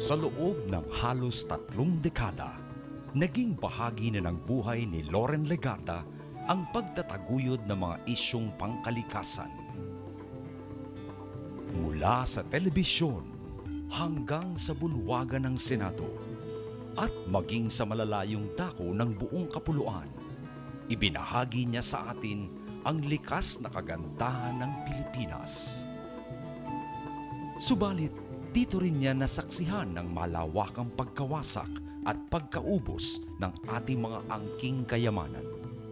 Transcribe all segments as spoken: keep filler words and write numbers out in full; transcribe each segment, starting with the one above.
Sa loob ng halos tatlong dekada, naging bahagi na ng buhay ni Loren Legarda ang pagtataguyod ng mga isyong pangkalikasan. Mula sa telebisyon hanggang sa bulwagan ng Senado at maging sa malalayong dako ng buong kapuluan, ibinahagi niya sa atin ang likas na kagandahan ng Pilipinas. Subalit, dito rin niya nasaksihan ng malawakang pagkawasak at pagkaubos ng ating mga angking kayamanan.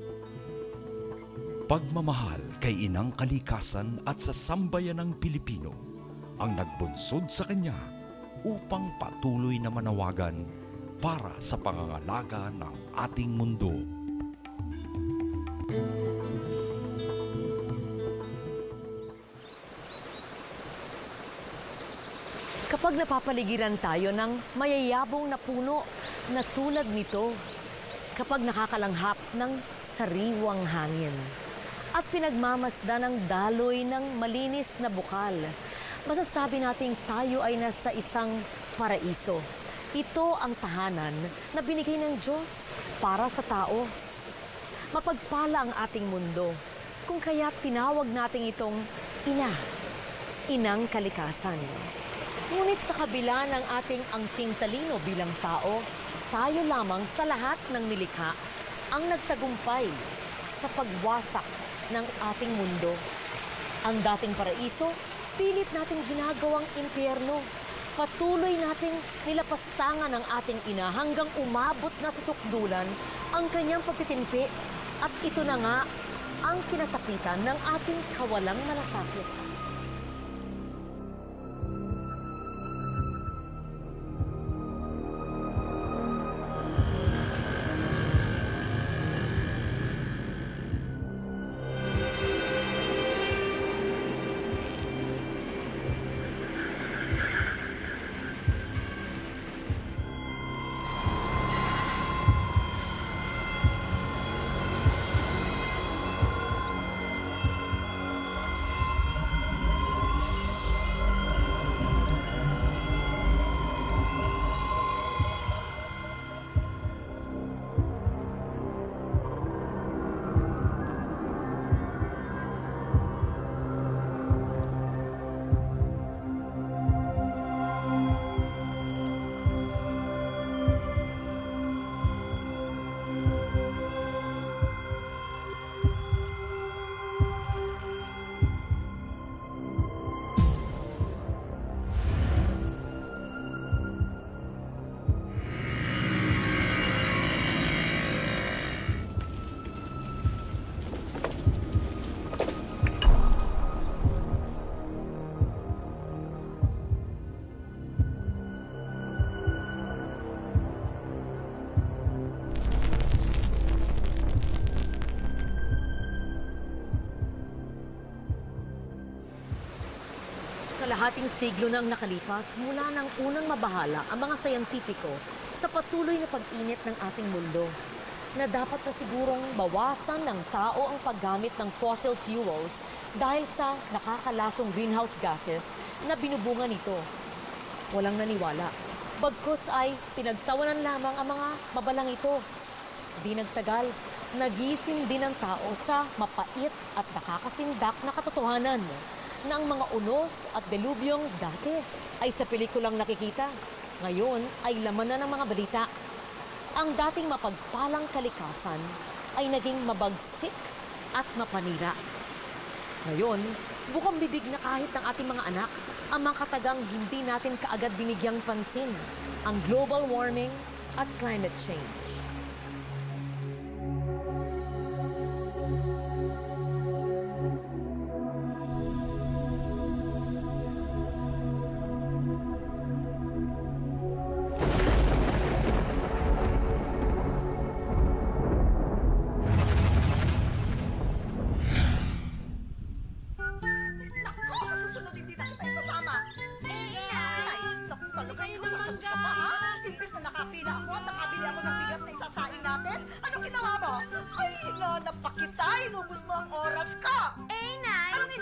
Pagmamahal kay inang kalikasan at sa sambayan ng Pilipino ang nagbunsod sa kanya upang patuloy na manawagan para sa pangangalaga ng ating mundo. Kapag napapaligiran tayo ng mayayabong na puno na tulad nito, kapag nakakalanghap ng sariwang hangin, at pinagmamasdan ng daloy ng malinis na bukal, masasabi nating tayo ay nasa isang paraiso. Ito ang tahanan na binigay ng Diyos para sa tao. Mapagpala ang ating mundo, kung kaya tinawag natin itong ina, inang kalikasan. Ngunit sa kabila ng ating angking talino bilang tao, tayo lamang sa lahat ng nilikha ang nagtagumpay sa pagwasak ng ating mundo. Ang dating paraiso, pilit nating ginagawang impyerno. Patuloy nating nilapastangan ng ating ina hanggang umabot na sa sukdulan ang kanyang pagtitimpi. At ito na nga ang kinasakitan ng ating kawalang malasakit. Kalahating siglo nang nakalipas mula ng unang mabahala ang mga sayantipiko sa patuloy na pag-init ng ating mundo, na dapat na sigurong bawasan ng tao ang paggamit ng fossil fuels dahil sa nakakalasong greenhouse gases na binubunga nito. Walang naniwala. Bagkus ay pinagtawanan lamang ang mga mabalang ito. Di nagtagal, nagising din ang tao sa mapait at nakakasindak na katotohanan na ang mga unos at delubyong dati ay sa pelikulang nakikita. Ngayon ay laman na ng mga balita. Ang dating mapagpalang kalikasan ay naging mabagsik at mapanira. Ngayon, bukang bibig na kahit ng ating mga anak ang mga katagang hindi natin kaagad binigyang pansin, ang global warming at climate change.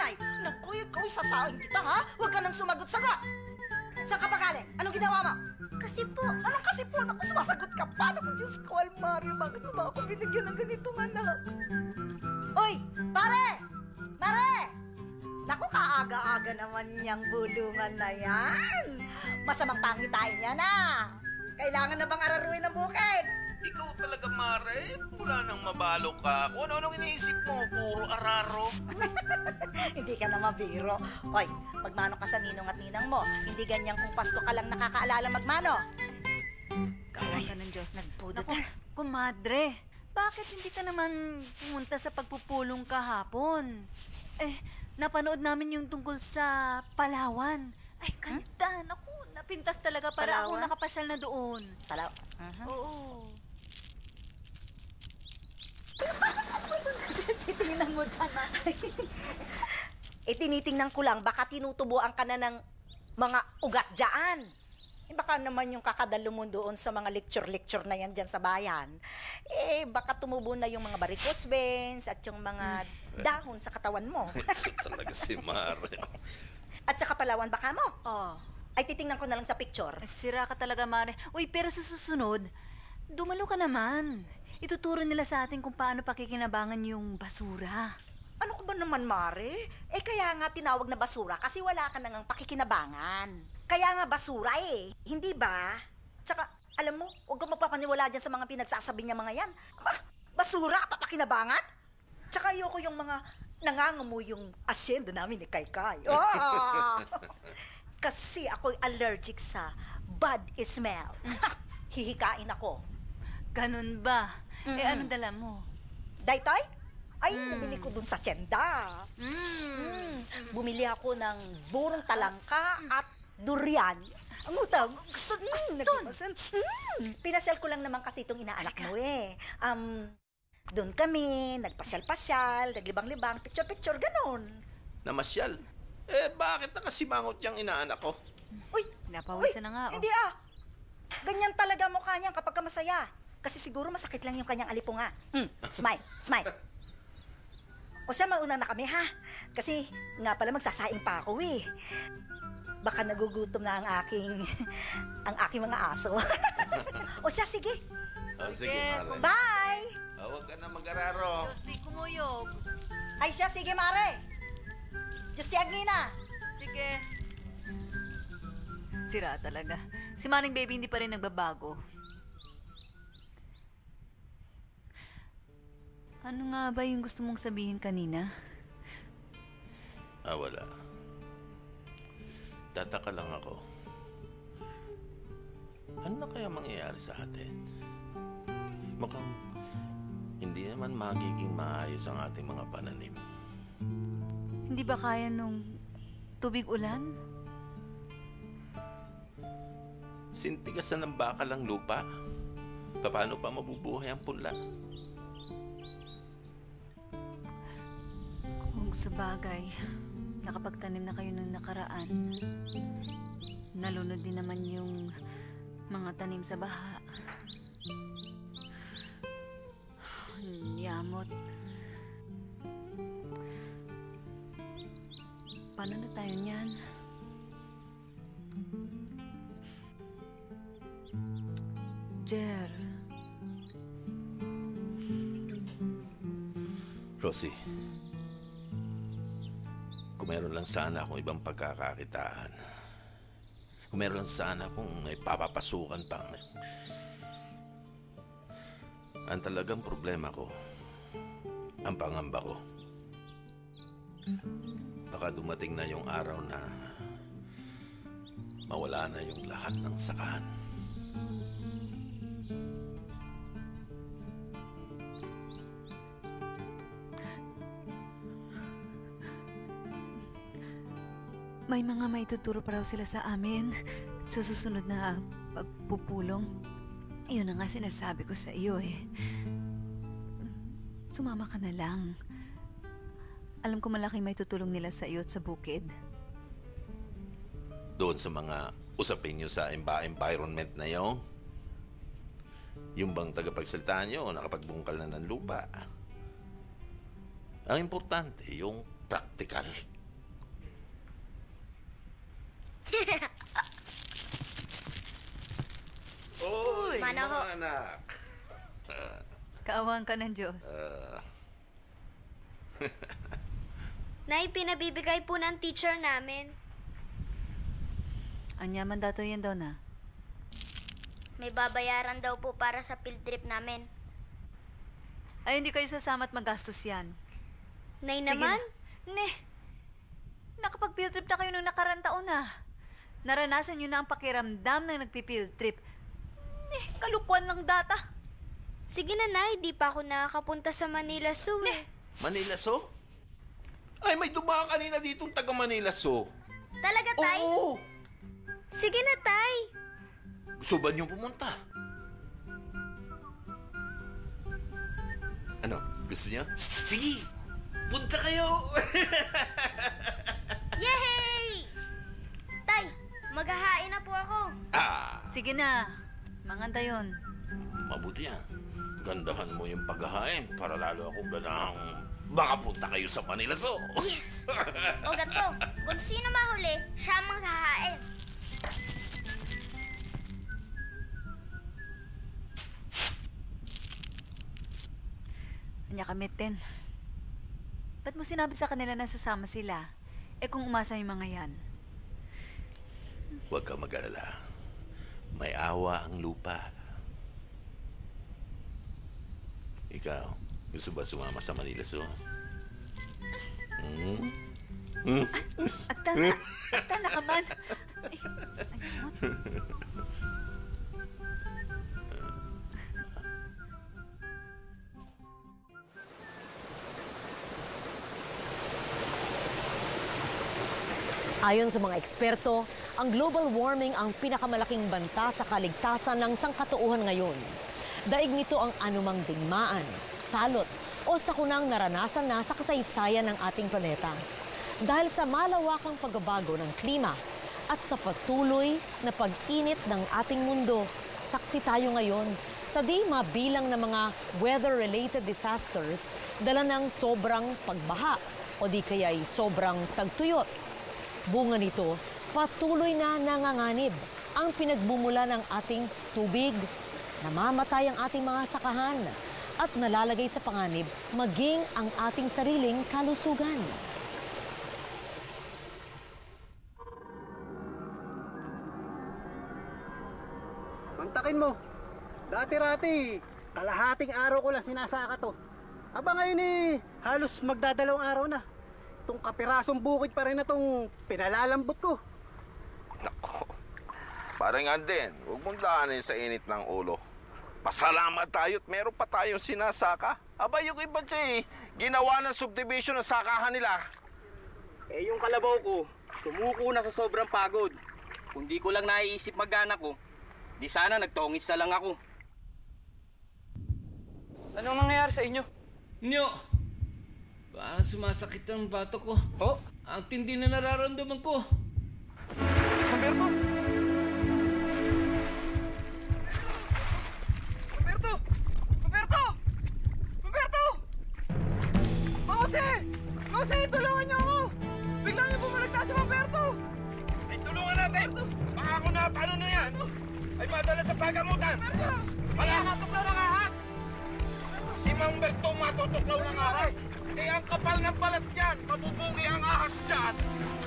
Sasain kita, ha? Huwag ka nang sumagot-sagot! Saan ka ba galing? Anong ginawa mo? Kasi po, Ano kasi po? Naku, sumasagot ka pa. Naku, Diyos ko, Almario, bakit mo ba ako binigyan ng ganitong anak? Uy, pare! Pare! Naku, kaaga-aga naman niyang bulungan na yan. Masamang pangitain niya na. Kailangan na bang araruin ng bukid? Ikaw talaga, Mare. Wala nang mabalo ka. Kung ano-anong iniisip mo, puro araro. Hindi ka na mabiro. Hoy, magmano ka sa ninong at ninang mo. Hindi ganyan kung Pasko ka lang nakakaalala magmano. kawan ka ng Diyos. Nagpudot Naku, na. kumadre, bakit hindi ka naman pumunta sa pagpupulong kahapon? Eh, napanood namin yung tungkol sa Palawan. Ay, ganda. Naku, napintas talaga para ako Palawan? nakapasyal na doon. Talaw. Uh-huh. Oo. Tingnan mo dyan, ah. Eh, tinitingnan ko lang, baka tinutubuan ka na ng mga ugat dyan. Eh, baka naman yung kakadalo mo doon sa mga lecture-lecture na yan dyan sa bayan. Eh, baka tumubo na yung mga varicose veins at yung mga dahon sa katawan mo. Ito talaga si Mare. At saka Palawan baka mo. Oh, Ay, titingnan ko na lang sa picture. ay, sira ka talaga, Mare. Uy, pero sa susunod, dumalo ka naman. Ituturo nila sa atin kung paano pakikinabangan yung basura. Ano ka ba naman, Mare? Eh, kaya nga tinawag na basura kasi wala ka nang pakikinabangan. Kaya nga basura eh. Hindi ba? Tsaka, alam mo, huwag kang magpapaniwala dyan sa mga pinagsasabi niya mga yan. Ba, basura, papakinabangan? Tsaka ayoko yung mga nangangamoy yung asyenda namin ni Kaykay. Oh! Kasi ako'y allergic sa bad smell. Hihikain ako. Ganun ba? Eh, Mm-mm. anong dala mo? Daytoy? Ay, Mm. nabili ko dun sa tienda. Mm. Bumili ako ng burong talangka at durian. Ang utang. Gusto, mm, nagpapasan. Mm. Pinasyal ko lang naman kasi itong inaanak mo eh. Um, doon kami, nagpasyal-pasyal, naglibang-libang, picture-picture, ganun. Namasyal. Eh, bakit nakasimangot yung inaanak ko? Uy, Napawisan na nga, oh. hindi ah. Ganyan talaga mukha niya kapag ka masaya. Kasi siguro masakit lang yung kanyang alipunga. Mm, smile, smile. O siya, mauna na kami ha. Kasi nga pala magsasaing pa ako eh. Baka nagugutom na ang aking, ang aking mga aso. O siya, sige. Oh, sige, Sige, Mare. Bye! Oh, huwag ka na mag-araro. Diyos, di kumuyog. Ay siya, sige Mare. Diyos ti Agina. Sige. Sira talaga. Si Maring Baby hindi pa rin nagbabago. Ano nga ba yung gusto mong sabihin kanina? Ah, wala. Tataka lang ako. Ano na kaya mangyayari sa atin? Mukhang hindi naman magiging maayos ang ating mga pananim. Hindi ba kaya nung tubig ulan? Sintigasan ng bakal ang lupa. Paano pa mabubuhay ang punla? Kung sa bagay, nakapagtanim na kayo ng nakaraan, nalunod din naman yung mga tanim sa baha. Yamot. Paano na tayo niyan? Jer, Rosie, kung meron lang sana akong ibang pagkakakitaan, kung meron lang sana akong may papapasukan pang, ang talagang problema ko, ang pangamba ko. Baka dumating na yung araw na mawala na yung lahat ng sakahan. may mga maituturo pa raw sila sa amin sa susunod na pagpupulong. Iyon na nga sinasabi ko sa iyo eh. Sumama ka na lang. Alam ko malaking maitutulong nila sa iyo at sa bukid. Doon sa mga usapin nyo sa emba- environment na yon, yung bang tagapagsalita nyo nakapagbungkal na ng lupa. Ang importante, yung practical. Mana ho. mga anak. Kaawaan ka ng Diyos. Ah, Nay, pinabibigay po ng teacher namin. Anya man dato yan daw na. May babayaran daw po para sa field trip namin. Ay, hindi kayo sasama at magastos yan. Nay Sige naman? na. Ne, nakapag-field trip na kayo nung nakarang taon na. Naranasan nyo na ang pakiramdam ng nagpi-field trip. Ne, kalukuan lang data. Sige na, Nay. Di pa ako nakakapunta sa Manila Zoo eh. Manila Zoo? Ay, may dumaan kanina ditong taga Manila Zoo. Talaga, Tay? Oo! Sige na, Tay. Gusto ba niyong pumunta? Ano? Gusto niyo? Sige! Punta kayo! Yay! Tay, maghahain na po ako. ah! Sige na, manganda yun. Mabuti yan. Gandahan mo yung paghahain para lalo akong ganahang makapunta kayo sa Manila Zoo. Yes! O gato, kung sino mahuli, siya ang maghahain. Anya kamitin. Ba't mo sinabi sa kanila na sasama sila? Eh kung umasa yung mga yan. Huwag ka mag-alala. May awa ang lupa. Ikaw, gusto ba sumama sa Manila Zoo? Hmm? Hmm? Agta na, agta na ka man. Ay, ayun. Ayon sa mga eksperto, ang global warming ang pinakamalaking banta sa kaligtasan ng sangkatauhan ngayon. Daig nito ang anumang digmaan, salot o sakunang naranasan na sa kasaysayan ng ating planeta. Dahil sa malawakang pagbabago ng klima at sa patuloy na pag-init ng ating mundo, saksi tayo ngayon sa di mabilang na mga weather-related disasters dala ng sobrang pagbaha o di kaya'y sobrang tagtuyot. Bunga nito, patuloy na nanganganib ang pinagbumula ng ating tubig, namamatay ang ating mga sakahan, at nalalagay sa panganib maging ang ating sariling kalusugan. Mantakin mo. Dati-rati, kalahating araw ko lang sinasaka to. Aba ngayon eh, halos magdadalawang araw na. Itong kapirasong bukid pa rin na itong pinalalambot ko. Nako. Parang nga din, huwag mong daanin sa init ng ulo. Pasalamat tayo't meron pa tayong sinasaka. Aba, yung iba siya eh, ginawa ng subdivision ng sakahan nila. Eh yung kalabaw ko, sumuko na sa sobrang pagod. Kung di ko lang naiisip mag-anak ko, di sana nagtongis na lang ako. Anong nangyayari sa inyo? Nyo! Parang sumasakit ang bato ko. Oh? Ang tindi na nararamdaman ko. Humberto! Humberto! Humberto! Humberto! Jose! Jose, tulungan niyo ako! Bigla niyo bumaligtas si Humberto! Ay, tulungan natin! Baka ako na, paano na yan? Ay, madala sa pagamutan! Humberto! Wala matuklaw ng ahas! Si Humberto matutuklaw ng ahas! Eh, ang kapal ng balat dyan! Mabubugi ang ahas dyan!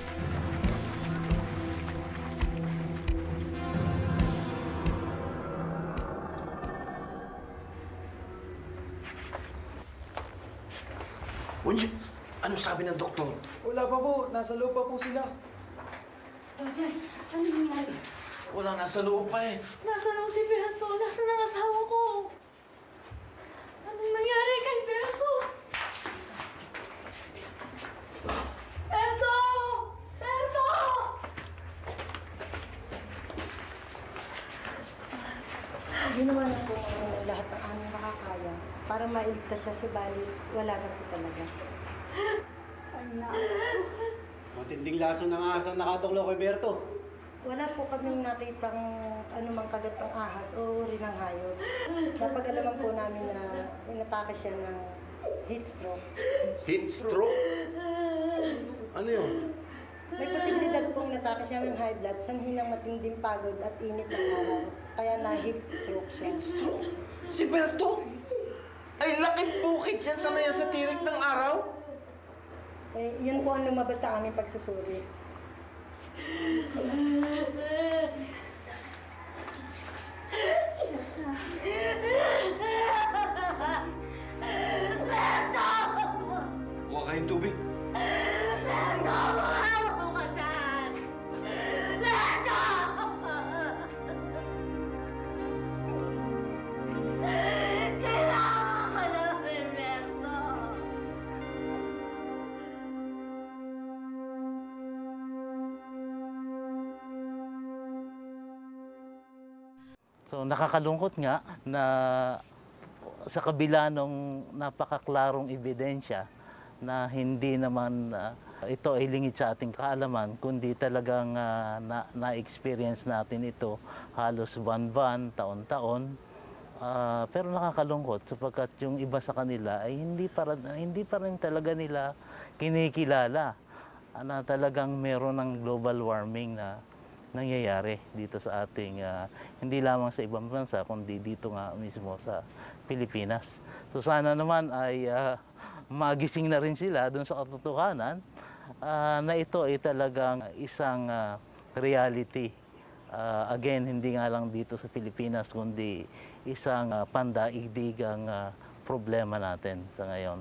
Uy, ano sabi ng doktor? Wala pa po. Nasa loob pa po sila. Ano nangyari? Wala, nasa loob pa eh. Nasaan ang si Berto? Nasaan ang asawa ko? Anong nangyari kay Berto? Berto! Berto! Ginawa na po lahat ng aming makakaya para mailigtas siya si Bali. Wala na po talaga. Anak. Matinding laso ng ahas ang nakatuklo kay Berto. Wala po kaming nakitang anumang kagat ng ahas o uri ng hayop. Napag-alaman po namin na inatake siya ng heat stroke. Heat stroke? Ano yun? May posibilidad pong inatake siya ng high blood, sanhi ng matinding pagod at init ng araw. Kaya na-heat stroke siya. Heat stroke? Si Berto? Ay, laking bukid yan sa ngayon sa tirik ng araw. Eh, yun po ang lumabas sa aming pagsusuri. Huwag kayong tubig. So nakakalungkot nga na sa kabila ng napakaklarong ebidensya na hindi naman uh, ito ay lingid sa ating kaalaman, kundi talagang uh, na-experience na natin ito halos buwan-buwan, taon-taon. Uh, pero nakakalungkot sapagkat yung iba sa kanila ay hindi pa, hindi pa rin talaga nila kinikilala uh, na talagang meron ng global warming na nangyayari dito sa ating, uh, hindi lamang sa ibang bansa, kundi dito nga mismo sa Pilipinas. So sana naman ay uh, magising na rin sila dun sa katotohanan uh, na ito ay talagang isang uh, reality. Uh, again, hindi nga lang dito sa Pilipinas, kundi isang uh, pandaigdigang uh, problema natin sa ngayon.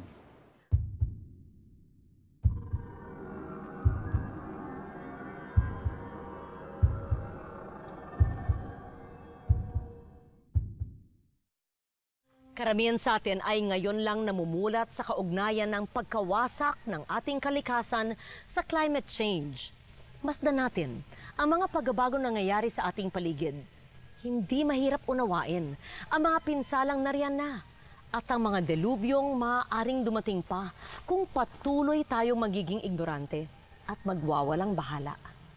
Karamihan sa atin ay ngayon lang namumulat sa kaugnayan ng pagkawasak ng ating kalikasan sa climate change. Masdan natin ang mga pagbabago na nangyayari sa ating paligid. Hindi mahirap unawain ang mga pinsalang nariyan na at ang mga delubyong maaaring dumating pa kung patuloy tayong magiging ignorante at magwawalang bahala.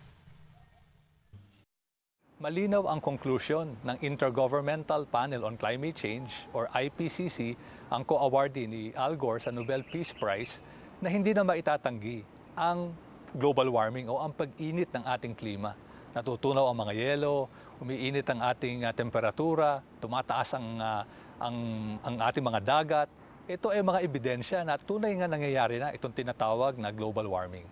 Malinaw ang conclusion ng Intergovernmental Panel on Climate Change or I P C C, ang co-awardee ni Al Gore sa Nobel Peace Prize, na hindi na maitatanggi ang global warming o ang pag-init ng ating klima. Natutunaw ang mga yelo, umiinit ang ating uh, temperatura, tumataas ang, uh, ang, ang ating mga dagat. Ito ay mga ebidensya na tunay nga nangyayari na itong tinatawag na global warming.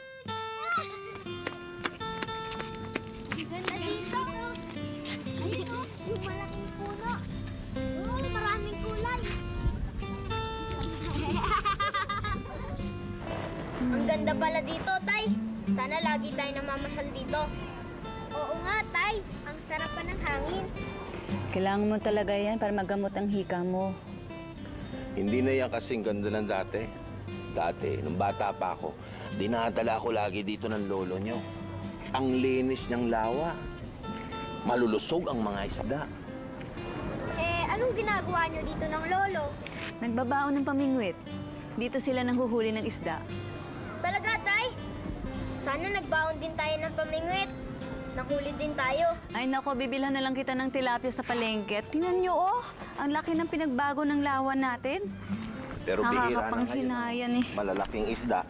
Ang ganda pala dito, Tay. Sana lagi tayo namamasyal dito. Oo nga, Tay. Ang sarap pa ng hangin. Kailangan mo talaga yan para magamot ang hika mo. Hindi na yan kasing ganda ng dati. Dati, nung bata pa ako, dinadala ako lagi dito ng lolo nyo. Ang linis ng lawa. Malulusog ang mga isda. Eh, anong ginagawa nyo dito ng lolo? Nagbabaon ng pamingwit. Dito sila nanghuhuli ng isda. Talaga, Tay? Sana nagbaon din tayo ng pamingwit. Nahuli din tayo. Ay nako, bibilhan na lang kita ng tilapia sa palengke. Tingnan nyo, oh. Ang laki ng pinagbago ng lawa natin. Pero bihira na ngayon. Eh. Malalaking isda.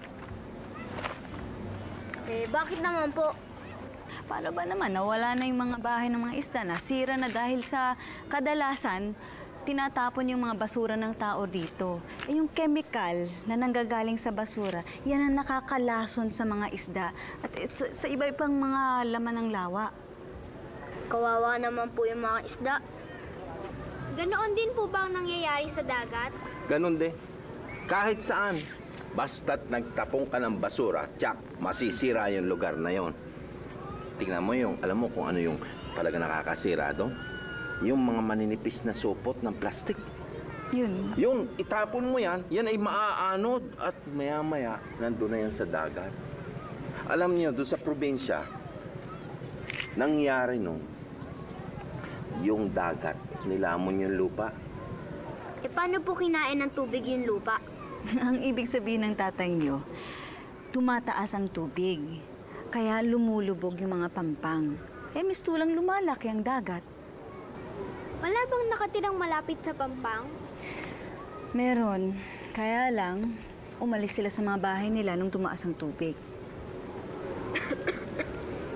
Eh, bakit naman po? Paano ba naman? Nawala na yung mga bahay ng mga isda. Nasira na dahil sa kadalasan, tinatapon yung mga basura ng tao dito. Eh, yung chemical na nanggagaling sa basura, yan ang nakakalason sa mga isda at sa, sa iba-ibang mga laman ng lawa. Kawawa naman po yung mga isda. Ganoon din po ba ang nangyayari sa dagat? Ganon din. Kahit saan. Basta't nagtapong ka ng basura, tsak, masisira yung lugar na yon. Tingnan mo yung, alam mo kung ano yung talaga nakakasira doon? Yung mga maninipis na supot ng plastic. Yun. Yung itapon mo yan, yan ay maaanod at maya-maya nandun na yan sa dagat. Alam niyo, doon sa probinsya, nangyari nung yung dagat, nilamon yung lupa. E paano po kinain ng tubig yung lupa? Ang ibig sabihin ng tatay niyo, tumataas ang tubig. Kaya lumulubog yung mga pampang. Eh, mistulang lumalaki ang dagat. Wala bang nakatirang malapit sa pampang? Meron. Kaya lang, umalis sila sa mga bahay nila nung tumaas ang tubig.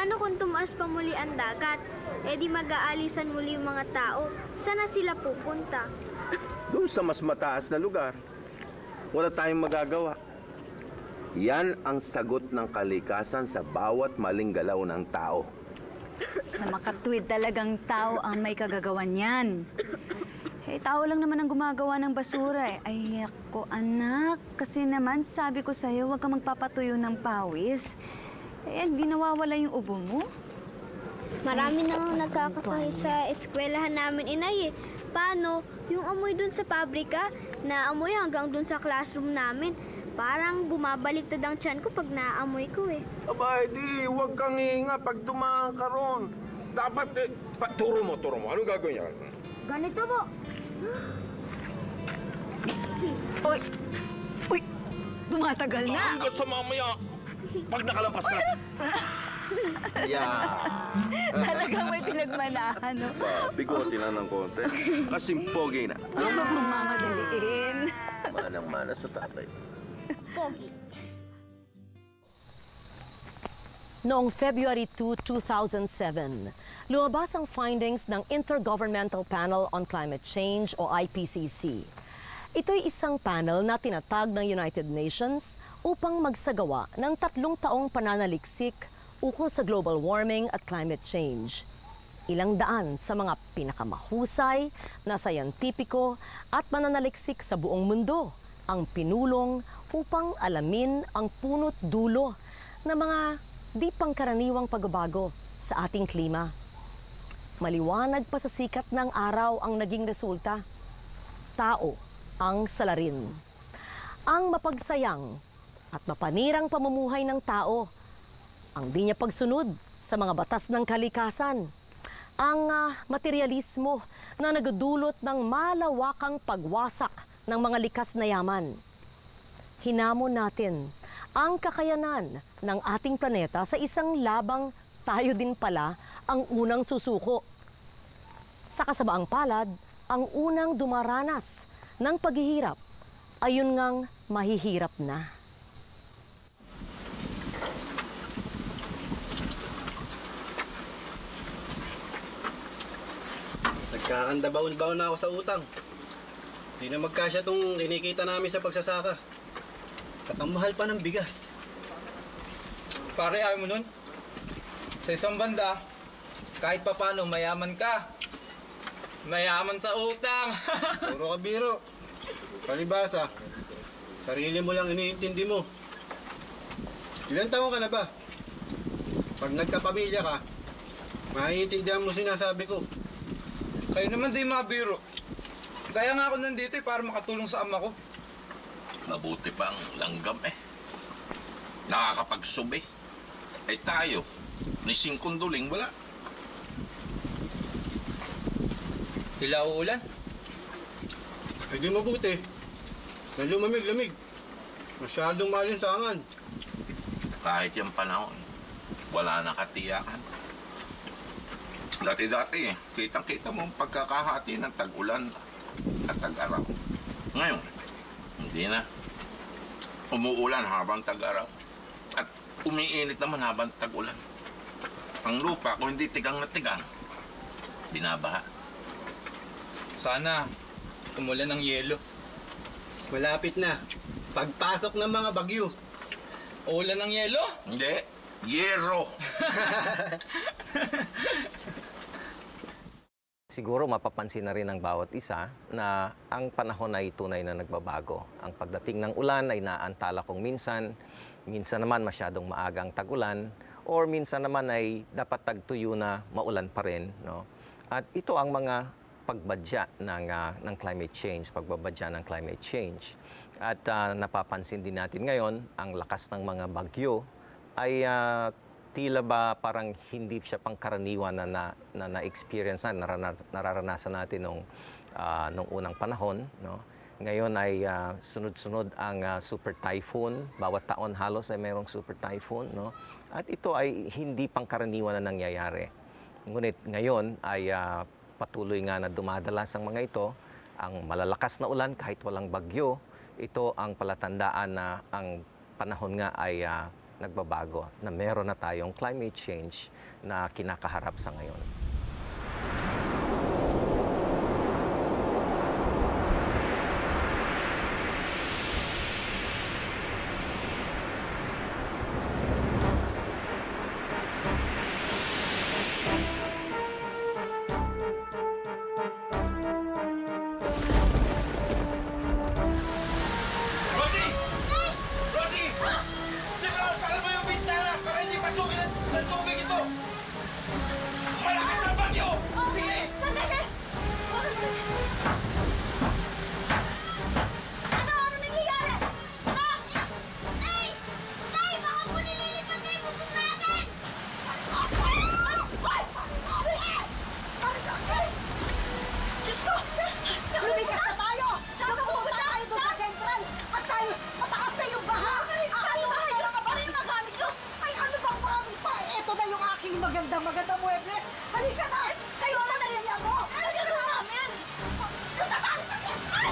paano kung tumaas pa muli ang dagat? E di mag-aalisan muli yung mga tao. Saan na sila pupunta? Doon sa mas mataas na lugar. Wala tayong magagawa. Yan ang sagot ng kalikasan sa bawat maling galaw ng tao. Sa makatwid talagang tao ang may kagagawan yan. Eh, tao lang naman ang gumagawa ng basura eh. Ay, ako anak. Kasi naman, sabi ko sa'yo, huwag kang magpapatuyo ng pawis. Eh, hindi nawawala yung ubo mo. Marami nang nagkakasakit sa eskwelahan namin, inay eh. Paano? Yung amoy dun sa pabrika, na amoy hanggang dun sa classroom namin. Parang bumabaliktad ang tiyan ko pag naamoy ko eh. Aba, di, huwag kang hihinga pag dumaan ka ron. Dapat, eh, pa, turo mo, turo mo. Anong gagawin niya? Ganito po. Uy! Uy! Dumatagal na! Hanggat sa mamaya, pag nakalampas ka. Yeah. Talagang may pinagmanahan, no? Bigote na ng konti. Kasing pogi na. Ano ba mamadaliin? Manang-mana sa tatay. Pogi. Noong February second, two thousand seven, lumabas ang findings ng Intergovernmental Panel on Climate Change o I P C C. Ito'y isang panel na tinatag ng United Nations upang magsagawa ng tatlong taong pananaliksik ukol sa global warming at climate change. Ilang daan sa mga pinakamahusay na sayantipiko at mananaliksik sa buong mundo ang pinulong upang alamin ang punot dulo ng mga di pangkaraniwang pagbabago sa ating klima. Maliwanag pa sa sikat ng araw ang naging resulta. Tao ang salarin. Ang mapagsayang at mapanirang pamumuhay ng tao, ang di niya pagsunod sa mga batas ng kalikasan, ang uh, materialismo na nagdulot ng malawakang pagwasak ng mga likas na yaman. Hinamon natin ang kakayanan ng ating planeta sa isang labang tayo din pala ang unang susuko. Sa kasabaang palad, ang unang dumaranas ng paghihirap, ayun ngang mahihirap na. Nagkakanda baon-baon na ako sa utang. Hindi na magkasya itong kinikita namin sa pagsasaka. At ang mahal pa ng bigas. Pare, ayaw mo nun? Sa isang banda, kahit papano mayaman ka. Mayaman sa utang. Puro ka biro. Palibasa. Sarili mo lang iniintindi mo. Ilan taon ka na ba? Pag nagkapamilya ka, maiintindihan mo sinasabi ko. Kayo naman di mga biro. Kaya nga ako nandito eh, para makatulong sa ama ko. Mabuti pa ang langgam eh. Nakakapagsubi. Eh tayo, ni singkunduling wala. Tila uulan. Eh di mabuti. Na lumamig-lamig. Masyadong malinsangan. Kahit yung panahon, wala nang katiyakan. Dati-dati, kitang-kita mo ang pagkakahati ng tag-ulan at tag-araw. Ngayon, hindi na. Umuulan habang tag-araw. At umiinit naman habang tag-ulan. Ang lupa, kung hindi tigang na tigang, binabaha. Sana, umulan ng yelo. Malapit na. Pagpasok ng mga bagyo. Ulan ng yelo? Hindi. Yero. Siguro mapapansin na rin ng bawat isa na ang panahon ay tunay na nagbabago. Ang pagdating ng ulan ay naantala kong minsan, minsan naman masyadong maagang tag-ulan, or minsan naman ay dapat tagtuyo na maulan pa rin. No? At ito ang mga pagbadya ng, uh, ng climate change, pagbabadya ng climate change. At uh, napapansin din natin ngayon, ang lakas ng mga bagyo ay uh, tila ba parang hindi siya pangkaraniwan na na, na, na-experience na, narana, nararanasan natin nung, uh, nung unang panahon. No? Ngayon ay uh, sunod-sunod ang uh, super typhoon. Bawat taon halos ay mayroong super typhoon. No? At ito ay hindi pangkaraniwan na nangyayari. Ngunit ngayon ay uh, patuloy nga na dumadalas ang mga ito. Ang malalakas na ulan kahit walang bagyo, ito ang palatandaan na ang panahon nga ay uh, nagbabago, na meron na tayong climate change na kinakaharap sa ngayon. Maganda-maganda muebles! Halika na! Kayo na naliliya mo! Halika na namin! Punta tayo sa sentral!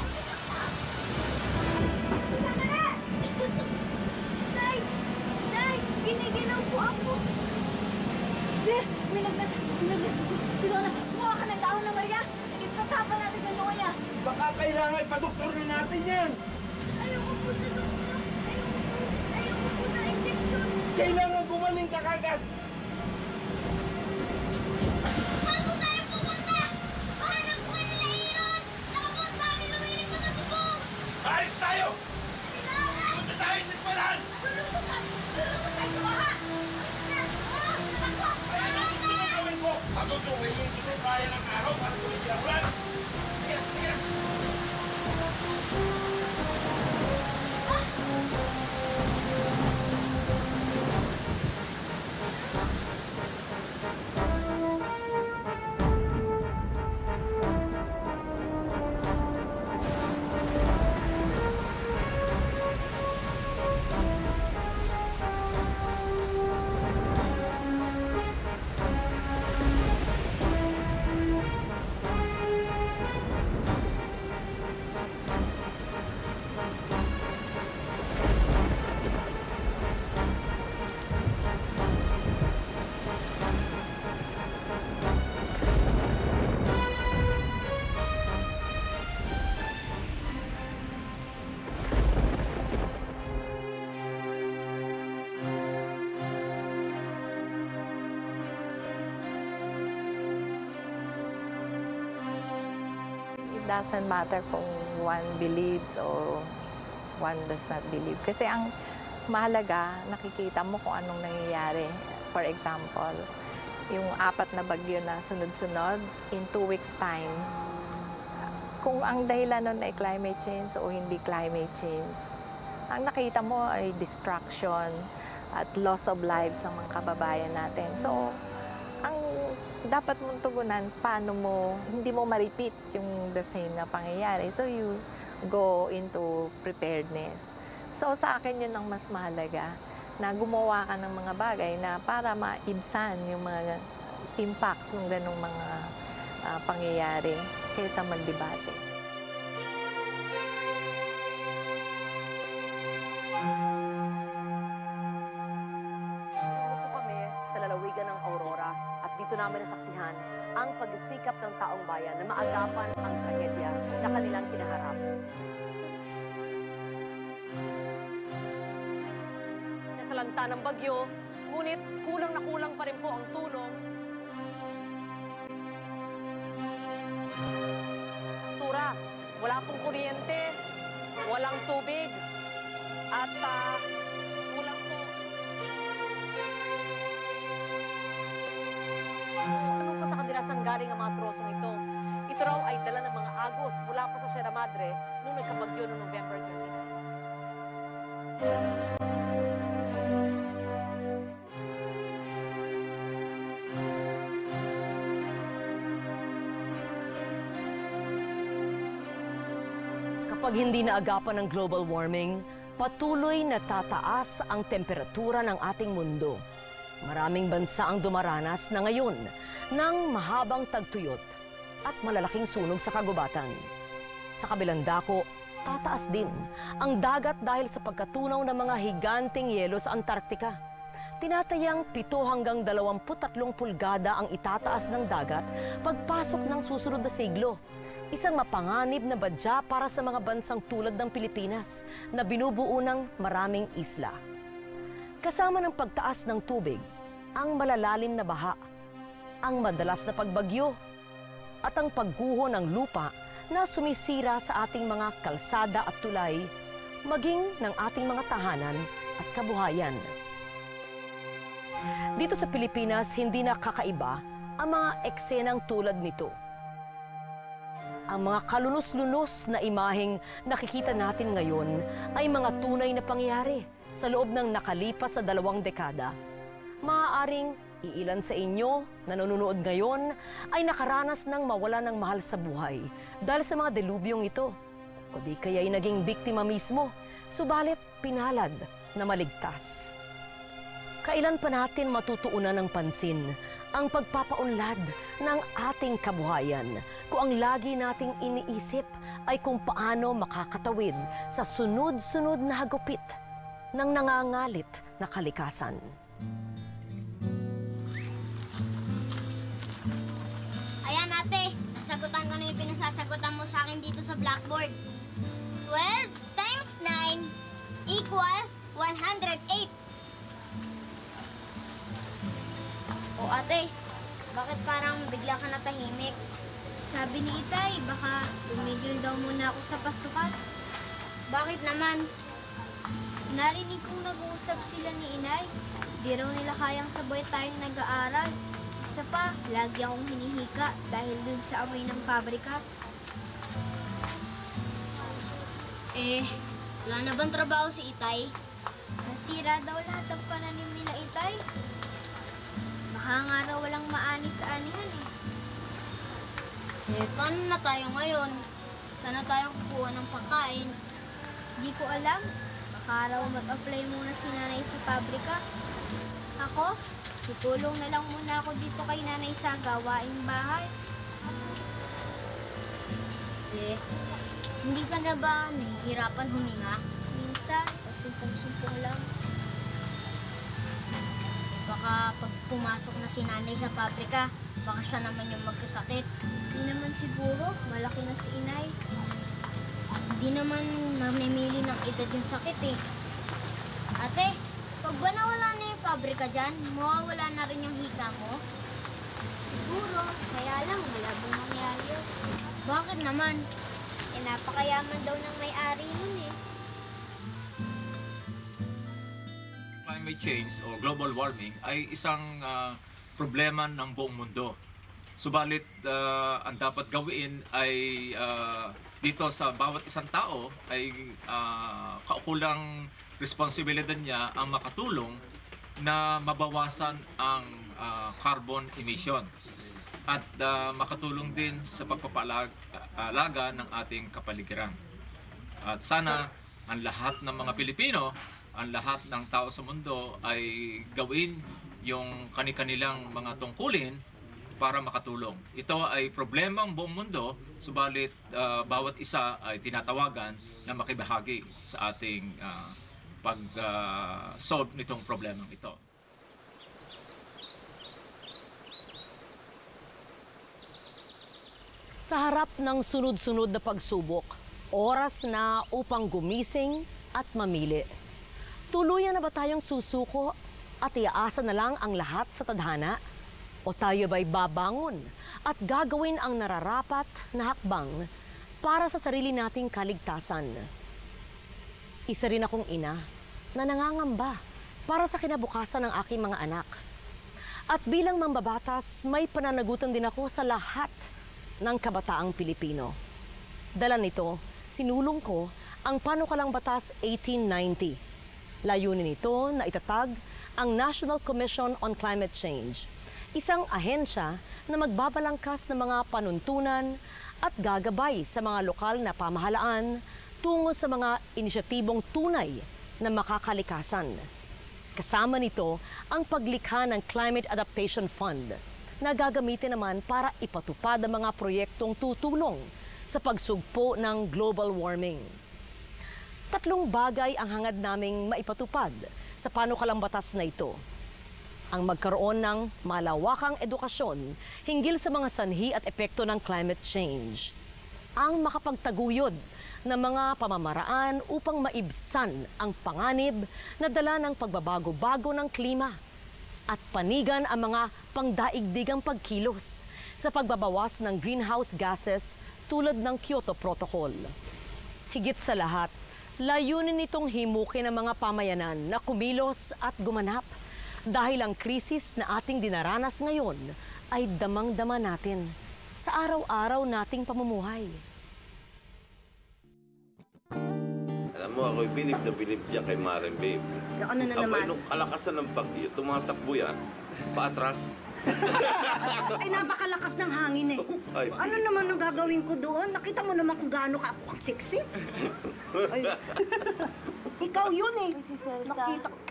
Sandali! Nay! Nay! Giniginaw po ako! Jer! May nagnat! Nagnat! Si Lola! Kumuha ka ng dahon na Maria! Itatapan natin sa noo niya! Baka kailangan pa-doktor na natin yan! Ayoko po sa doktor! Ayoko po! Ayoko po na injection! Kailangan gumaling ka kagad! Ayos tayo! Punta tayo sa eskwelahan! Ay, ano gusto mo gawin ko? Patutukin yung isang kaya ng araw para tuloy ang ulan! Sige, sige! It doesn't matter kung one believes or one does not believe. Kasi ang mahalaga, nakikita mo kung anong nangyayari. For example, yung apat na bagyo na sunod-sunod, in two weeks time, kung ang dahilan nun ay climate change o hindi climate change, ang nakita mo ay destruction at loss of lives ng mga kababayan natin. So, ang dapat mong tugunan, paano mo, hindi mo ma-repeat yung the same na pangyayari. So, you go into preparedness. So, sa akin yun ang mas mahalaga, na gumawa ka ng mga bagay na para maibsan yung mga impacts ng ganong mga uh, pangyayari kaysa magdebate. Dito kami sa lalawigan ng Aurora at dito namin nasaksihan ang pagsisikap ng taong bayan na maagapan ang tragedya na kanilang kinaharap. Nasalanta ng bagyo, ngunit kulang na kulang pa rin po ang tulong. Tura, wala pong kuryente, walang tubig, at uh, kulang po. Ano pa sa kadilasan galing ang mga trosong ito? Ito raw ay dala ng mga agos mula pa sa Sierra Madre noong nagkabagyo noong November twenty-nine. Kapag hindi naagapan ng global warming, patuloy na tataas ang temperatura ng ating mundo. Maraming bansa ang dumaranas na ngayon ng mahabang tagtuyot at malalaking sunog sa kagubatan. Sa kabilang dako, tataas din ang dagat dahil sa pagkatunaw ng mga higanting yelo sa Antarctica. Tinatayang pito hanggang dalawamput tatlong pulgada ang itataas ng dagat pagpasok ng susunod na siglo. Isang mapanganib na badya para sa mga bansang tulad ng Pilipinas na binubuo ng maraming isla. Kasama ng pagtaas ng tubig, ang malalalim na baha, ang madalas na pagbagyo, at ang pagguho ng lupa na sumisira sa ating mga kalsada at tulay, maging ng ating mga tahanan at kabuhayan. Dito sa Pilipinas, hindi na kakaiba ang mga eksenang tulad nito. Ang mga kalunos-lunos na imaheng nakikita natin ngayon ay mga tunay na pangyayari sa loob ng nakalipas sa dalawang dekada. Maaaring iilan sa inyo na nanonood ngayon ay nakaranas ng mawala ng mahal sa buhay dahil sa mga delubyong ito. O di kaya'y naging biktima mismo, subalit pinalad na maligtas. Kailan pa natin matutuunan ng pansin ang pagpapaunlad ng ating kabuhayan kung ang lagi nating iniisip ay kung paano makakatawid sa sunod-sunod na hagupit ng nangangalit na kalikasan. Ayan ate, nasagutan ko na yung pinasasagutan mo sa akin dito sa blackboard. twelve times nine equals one hundred eight. O ate, bakit parang bigla ka natahimik? Sabi ni Itay, baka tumigil daw muna ako sa pasukan. Bakit naman? Narinig kong nag-uusap sila ni Inay. Di raw nila kayang sabay tayong nag-aaral. Isa pa, lagi akong hinihika dahil dun sa amoy ng pabrika. Eh, wala na bang trabaho si Itay? Nasira daw lahat ang pananim nila Itay. Baka nga raw walang maani sa anihan eh. Eh, paano na tayo ngayon? Sana tayo kukuha ng pagkain. Di ko alam. Baka raw mag-apply muna si nanay sa pabrika. Ako, tutulong na lang muna ako dito kay nanay sa gawaing bahay. Eh, hindi ka na ba nahihirapan huminga? Minsan, pasumpong-sumpong lang. Baka pag pumasok na si nanay sa pabrika, baka siya naman yung magkasakit. Hindi naman siguro, malaki na si inay. Hindi naman namimili ng edad yung sakit eh. Ate, pag ba nawala na yung pabrika dyan, mawawala na rin yung hika mo? Siguro, kaya lang malabong mangyari yun. Bakit naman? Eh, napakayaman daw ng may-ari nun eh. Climate change o global warming ay isang uh, problema ng buong mundo. Subalit, uh, ang dapat gawin ay uh, dito sa bawat isang tao ay uh, kaukulang responsibilidad niya ang makatulong na mabawasan ang uh, carbon emission at uh, makatulong din sa pagpapalaga ng ating kapaligiran. At sana ang lahat ng mga Pilipino, ang lahat ng tao sa mundo ay gawin yung kani-kanilang mga tungkulin para makatulong. Ito ay problemang buong mundo, subalit uh, bawat isa ay tinatawagan na makibahagi sa ating uh, pag-solve uh, nitong problemang ito. Sa harap ng sunod-sunod na pagsubok, oras na upang gumising at mamili. Tuluyan na ba tayong susuko at iaasa na lang ang lahat sa tadhana? O tayo ba'y babangon at gagawin ang nararapat na hakbang para sa sarili nating kaligtasan? Isa rin akong ina na nangangamba para sa kinabukasan ng aking mga anak. At bilang mambabatas, may pananagutan din ako sa lahat ng kabataang Pilipino. Dala nito, sinulong ko ang Panukalang Batas eighteen ninety. Layunin nito na itatag ang National Commission on Climate Change, isang ahensya na magbabalangkas ng mga panuntunan at gagabay sa mga lokal na pamahalaan tungo sa mga inisyatibong tunay na makakalikasan. Kasama nito ang paglikha ng Climate Adaptation Fund na gagamitin naman para ipatupad ang mga proyektong tutulong sa pagsugpo ng global warming. Tatlong bagay ang hangad naming maipatupad sa panukalang batas na ito. Ang magkaroon ng malawakang edukasyon hinggil sa mga sanhi at epekto ng climate change. Ang makapagtaguyod ng mga pamamaraan upang maibsan ang panganib na dala ng pagbabago-bago ng klima at panigan ang mga pangdaigdigang pagkilos sa pagbabawas ng greenhouse gases tulad ng Kyoto Protocol. Higit sa lahat, layunin nitong himukin ang mga pamayanan na kumilos at gumanap dahil ang krisis na ating dinaranas ngayon ay damang-dama natin sa araw-araw nating pamumuhay. Alam mo, ako'y bilib na bilib dyan kay Maren, babe. Ano na Abay, naman? nung kalakasan ng bagyo, tumatakbo yan. Paatras. Ay, napakalakas ng hangin eh. Ay. Ano naman ang gagawin ko doon? Nakita mo naman kung gaano ka ako sexy. Ay. Ikaw yun eh. Si Celsa. Nakita ko.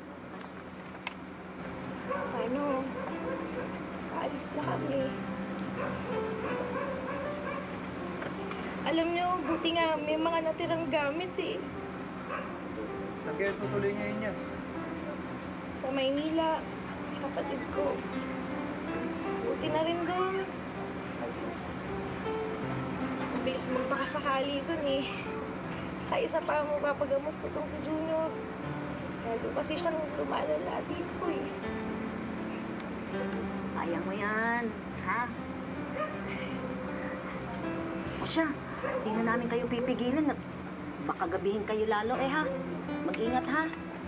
Ano? Aalis na kami. Alam niyo, buti nga may mga natirang gamit eh. Saan kayo tutuloy ngayon yan? Sa Maynila, sa kapatid ko. Buti na rin doon. Ang bilis magpakasakali doon eh. Sa isa pa mo papagamot ko tong si Junior. Kaya kasi siyang lumalala dito eh. Kaya mo yan, ha? O siya, di na namin kayo pipigilin at baka gabihin kayo lalo eh ha. Mag-ingat ha.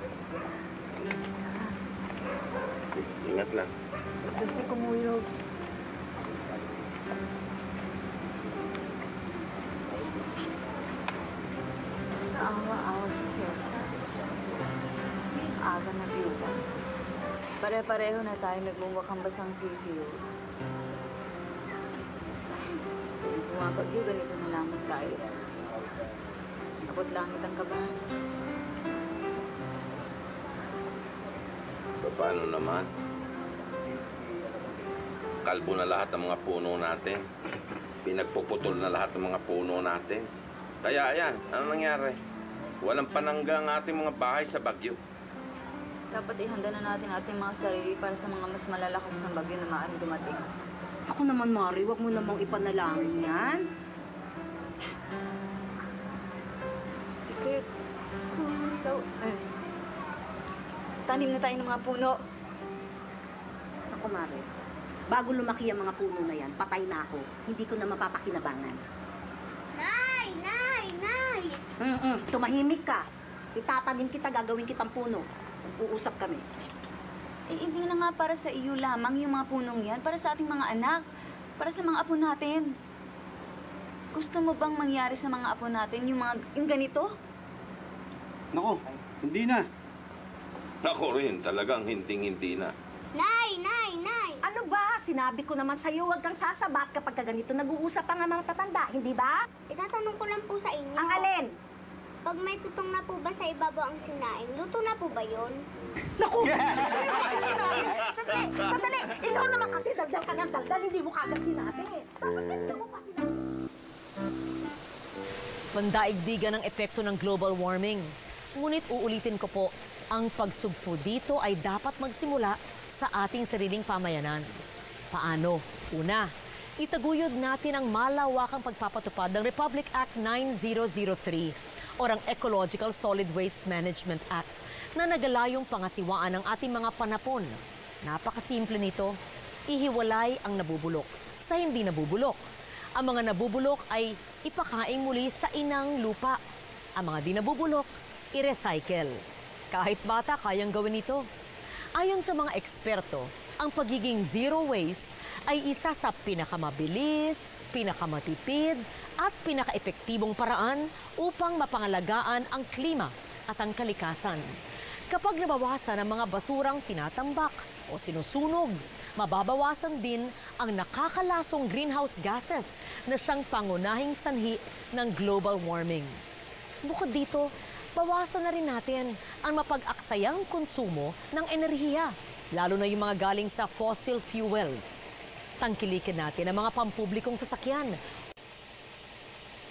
Ingat lang. Gusto ko muyog. Naawa-awa si Celsa. Aga na biyuda. Pare-pareho na tayo nagmumukhang basang sisiyo. Kung bumabagyo, ganito na lamang tayo. Abot langit ang kabahan. Paano naman? Kalbo na lahat ng mga puno natin. Pinagpuputol na lahat ng mga puno natin. Kaya ayan, ano nangyari? Walang panangga ang ating mga bahay sa bagyo. Dapat ihanda na natin ating mga sarili para sa mga mas malalakas na bagyo na maaaring dumating. Ako naman, Mari, wag mo namang ipanalangin yan. Tikit. So, eh. Tanim na tayo ng mga puno. Ako, Mari, bago lumaki ang mga puno na yan, patay na ako. Hindi ko na mapapakinabangan. Nay! Nay! Nay! Mm-mm, tumahimik ka. Itatanim kita, gagawin kitang puno. Uusap kami. Eh, hindi na nga para sa iyo lamang yung mga punong yan. Para sa ating mga anak. Para sa mga apo natin. Gusto mo bang mangyari sa mga apo natin yung mga yung ganito? Nako, hindi na. Ako rin, talagang hinding-hindi na. Nay! Nay! Nay! Ano ba? Sinabi ko naman sa'yo, huwag kang sasabat kapag ka ganito nag-uusap pa nga mga tatanda, hindi ba? Itatanong ko lang po sa inyo. Ang alin? Pag may tutong na po ba sa ibabaw ang sinaing, luto na po ba yun? Naku! Sinabi! Sandali! Sandali! Ikaw naman kasi daldal ka ng daldal, hindi mo kagad sinabi. Bakit hindi mo pa sinabi? Pandaigdigan ng epekto ng global warming. Ngunit uulitin ko po, ang pagsugpo dito ay dapat magsimula sa ating sariling pamayanan. Paano? Una, itaguyod natin ang malawakang pagpapatupad ng Republic Act nine thousand three o ang Ecological Solid Waste Management Act na nagalayong pangasiwaan ng ating mga panapon. Napakasimple nito, ihiwalay ang nabubulok sa hindi nabubulok. Ang mga nabubulok ay ipakaing muli sa inang lupa. Ang mga di nabubulok, i-recycle. Kahit bata, kayang gawin ito. Ayon sa mga eksperto, ang pagiging zero waste ay isa sa pinakamabilis, pinakamatipid, at pinakaepektibong paraan upang mapangalagaan ang klima at ang kalikasan. Kapag nabawasan ang mga basurang tinatambak o sinusunog, mababawasan din ang nakakalasong greenhouse gases na siyang pangunahing sanhi ng global warming. Bukod dito, bawasan na rin natin ang mapag-aksayang konsumo ng enerhiya, lalo na yung mga galing sa fossil fuel. Tangkilikin natin ang mga pampublikong sasakyan.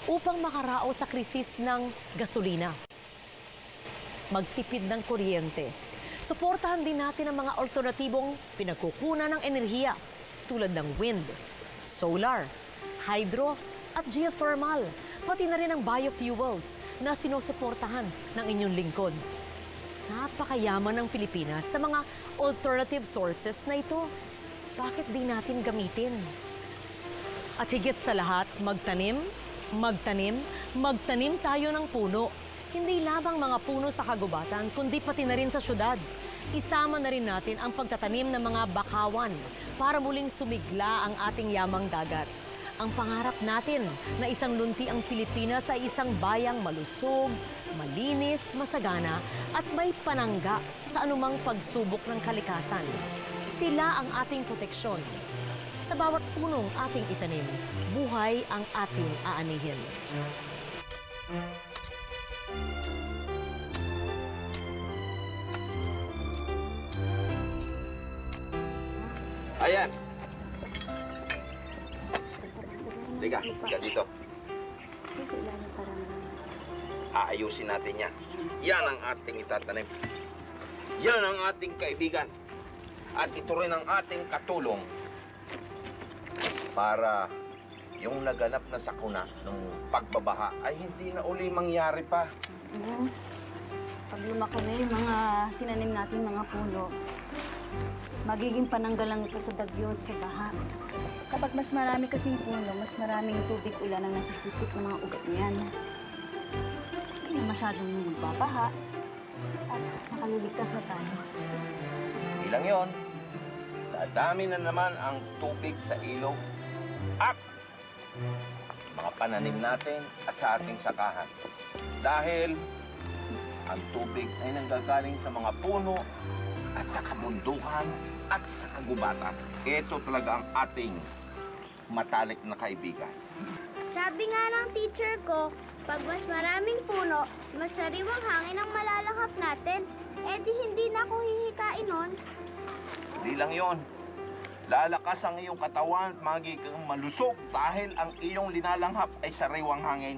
upang makaraos sa krisis ng gasolina, magtipid ng kuryente. Suportahan din natin ang mga alternatibong pinagkukunan ng enerhiya tulad ng wind, solar, hydro at geothermal, pati na rin ang biofuels na sinusuportahan ng inyong lingkod. Napakayaman ng Pilipinas sa mga alternative sources na ito. Bakit di natin gamitin? At higit sa lahat, magtanim, magtanim, magtanim tayo ng puno. Hindi lamang mga puno sa kagubatan, kundi pati na rin sa syudad. Isama na rin natin ang pagtatanim ng mga bakawan para muling sumigla ang ating yamang dagat. Ang pangarap natin na isang lunti ang Pilipinas ay isang bayang malusog, malinis, masagana at may panangga sa anumang pagsubok ng kalikasan. Sila ang ating proteksyon. Sa bawat punong ating itanim, buhay ang ating aanihin. Ayan. Liga, liga dito. Aayusin natin yan. Yan ang ating itatanim. Yan ang ating kaibigan. At ito rin ang ating katulong para yung naganap na sakuna ng pagbabaha ay hindi na uli mangyari pa. Mm. Pag lumaki na yung mga tinanim natin mga puno, magiging pananggalang ito sa bagyo at sa baha. Kapag mas marami kasing puno, mas maraming tubig ulan ang nasisisip ng mga ugat niyan. Hindi na masyadong magbabaha at makaluligtas na tayo. Hindi lang yun. Dadami na naman ang tubig sa ilog at mga pananim natin at sa ating sakahan. Dahil ang tubig ay nanggagaling sa mga puno at sa kabundukan at sa kagubatan. Ito talaga ang ating matalik na kaibigan. Sabi nga ng teacher ko, pag mas maraming puno, mas sariwang hangin ang malalakap natin. Eh di hindi na ako hihikain nun. Hindi lang yon. Lalakas ang iyong katawan at magiging malusog dahil ang iyong linalanghap ay sariwang hangin.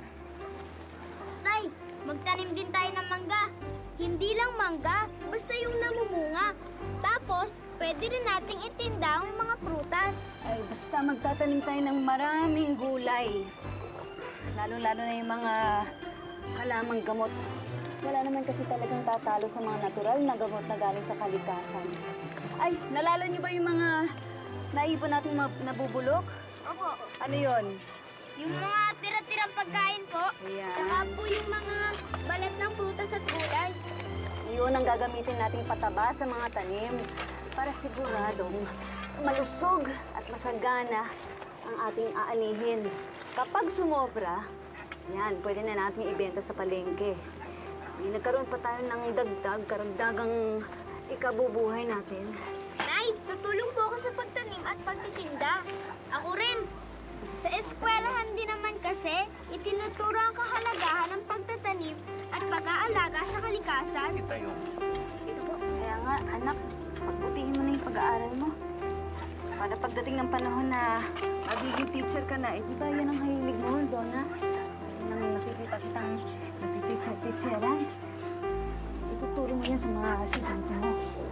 Tay, magtanim din tayo ng mangga. Hindi lang mangga, basta yung namumunga. Tapos, pwede rin nating itinda ang mga prutas. Ay, basta magtatanim tayo ng maraming gulay. Lalo-lalo na yung mga halamang gamot. Wala naman kasi talagang tatalo sa mga natural na gamot na galing sa kalikasan. Ay, nalala niyo ba yung mga naipon nating nabubulok? Opo. Ano yon? Yung mga tira-tirang pagkain po. Ayan. Tsaka po yung mga balat ng prutas at gulay. Yun ang gagamitin nating pataba sa mga tanim para siguradong malusog at masagana ang ating aanihin. Kapag sumobra, yan, pwede na natin ibenta sa palengke. Nagkaroon pa tayo ng dagdag, karagdagang ikabubuhay natin. Nay, tutulong po ako sa pagtanim at pagtitinda. Ako rin. Sa eskwelahan din naman kasi, itinuturo ang kahalagahan ng pagtatanim at pag-aalaga sa kalikasan. Kita yun. Ito po. Kaya nga, anak, pagbutihin mo na yung pag-aaral mo. Para pagdating ng panahon na magiging teacher ka na, eh, di ba yan ang hilig mo, Donna? Nang nakikita kitang nagtiteacher-teacheran. Ituturo mo yan sa mga estudyante mo.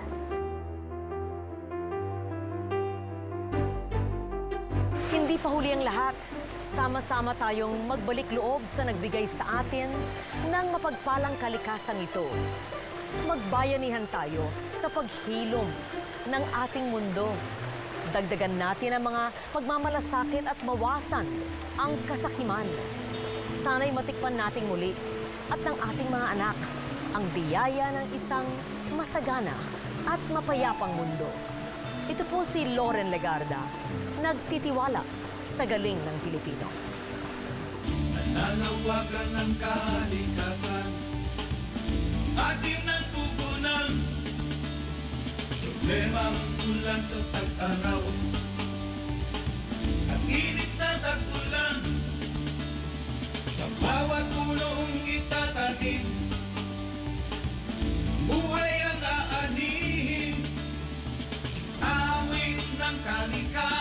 Hindi pa huli ang lahat. Sama-sama tayong magbalik loob sa nagbigay sa atin ng mapagpalang kalikasan ito. Magbayanihan tayo sa paghilom ng ating mundo. Dagdagan natin ang mga pagmamalasakit at mawasan ang kasakiman. Sana'y matikpan nating muli at ng ating mga anak ang biyaya ng isang masagana at mapayapang mundo. Ito po si Loren Legarda, nagtitiwala sa galing ng Pilipino. Nanawagan ng kalikasan, atin ang tugunan. Problema ang ulan sa tag-araw at init sa tag-ulan. Sa bawat punong itatanim, buhay ang aanihin. Awit ng kalikasan.